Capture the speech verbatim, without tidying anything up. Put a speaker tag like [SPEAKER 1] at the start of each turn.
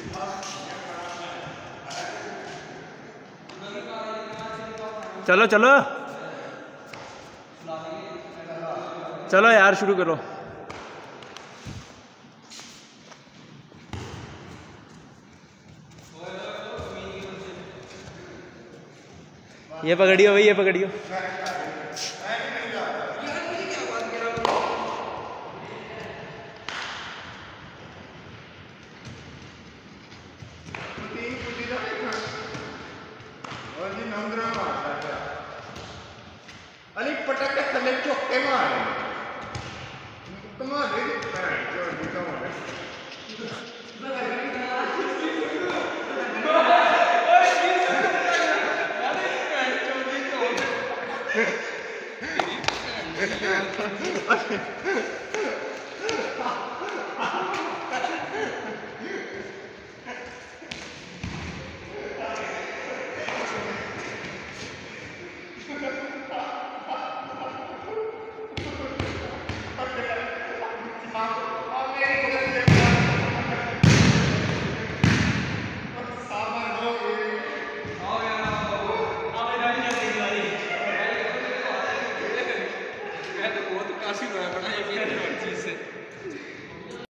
[SPEAKER 1] चलो चलो चलो यार शुरू करो। ये पकड़ियो भाई, ये पकड़ियो।
[SPEAKER 2] अली पटक के थले चौके मारे, कमाल है।